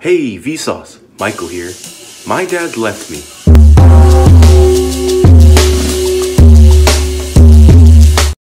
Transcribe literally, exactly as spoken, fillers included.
Hey, Vsauce, Micheal here. My dad left me.